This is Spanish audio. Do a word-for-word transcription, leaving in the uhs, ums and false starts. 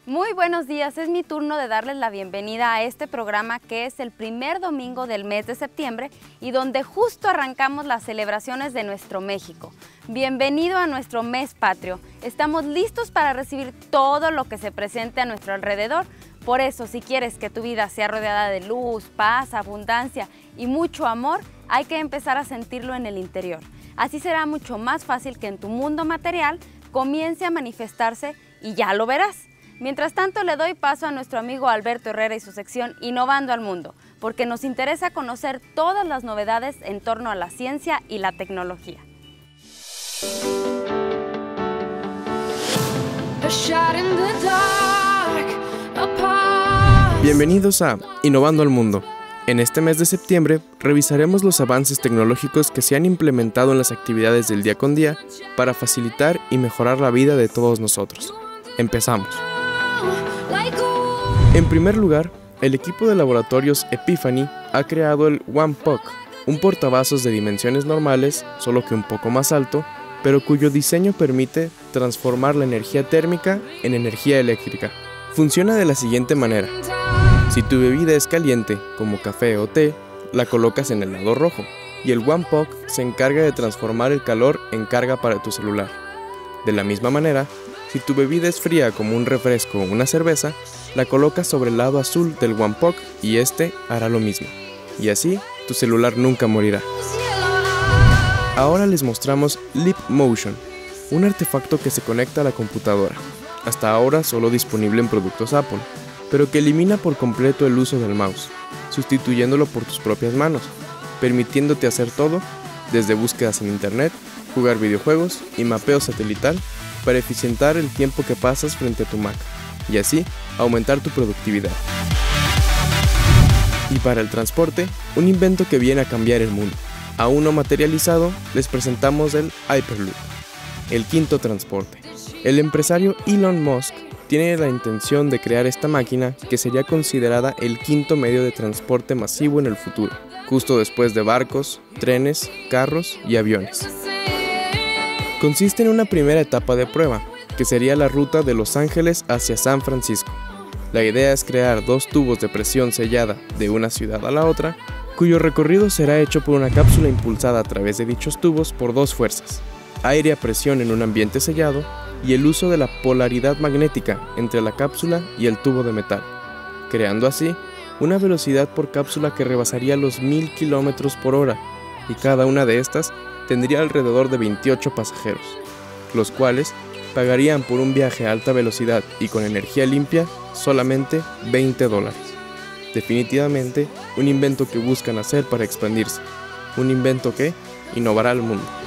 Muy buenos días, es mi turno de darles la bienvenida a este programa que es el primer domingo del mes de septiembre y donde justo arrancamos las celebraciones de nuestro México. Bienvenido a nuestro mes patrio, estamos listos para recibir todo lo que se presente a nuestro alrededor. Por eso, si quieres que tu vida sea rodeada de luz, paz, abundancia y mucho amor, hay que empezar a sentirlo en el interior. Así será mucho más fácil que en tu mundo material comience a manifestarse y ya lo verás. Mientras tanto, le doy paso a nuestro amigo Alberto Herrera y su sección Innovando al Mundo, porque nos interesa conocer todas las novedades en torno a la ciencia y la tecnología. Bienvenidos a Innovando al Mundo. En este mes de septiembre revisaremos los avances tecnológicos que se han implementado en las actividades del día con día para facilitar y mejorar la vida de todos nosotros. Empezamos. En primer lugar, el equipo de laboratorios Epiphany ha creado el One Puck, un portavasos de dimensiones normales, solo que un poco más alto, pero cuyo diseño permite transformar la energía térmica en energía eléctrica. Funciona de la siguiente manera. Si tu bebida es caliente, como café o té, la colocas en el lado rojo, y el One Puck se encarga de transformar el calor en carga para tu celular. De la misma manera, si tu bebida es fría como un refresco o una cerveza, la colocas sobre el lado azul del One Puck y este hará lo mismo. Y así, tu celular nunca morirá. Ahora les mostramos Leap Motion, un artefacto que se conecta a la computadora. Hasta ahora solo disponible en productos Apple, pero que elimina por completo el uso del mouse, sustituyéndolo por tus propias manos, permitiéndote hacer todo, desde búsquedas en internet, jugar videojuegos y mapeo satelital, para eficientar el tiempo que pasas frente a tu Mac, y así aumentar tu productividad. Y para el transporte, un invento que viene a cambiar el mundo. Aún no materializado, les presentamos el Hyperloop, el quinto transporte. El empresario Elon Musk tiene la intención de crear esta máquina que sería considerada el quinto medio de transporte masivo en el futuro, justo después de barcos, trenes, carros y aviones. Consiste en una primera etapa de prueba, que sería la ruta de Los Ángeles hacia San Francisco. La idea es crear dos tubos de presión sellada de una ciudad a la otra, cuyo recorrido será hecho por una cápsula impulsada a través de dichos tubos por dos fuerzas: aire a presión en un ambiente sellado y el uso de la polaridad magnética entre la cápsula y el tubo de metal, creando así una velocidad por cápsula que rebasaría los mil kilómetros por hora, y cada una de estas tendría alrededor de veintiocho pasajeros, los cuales pagarían por un viaje a alta velocidad y con energía limpia solamente veinte dólares. Definitivamente un invento que buscan hacer para expandirse, un invento que innovará al mundo.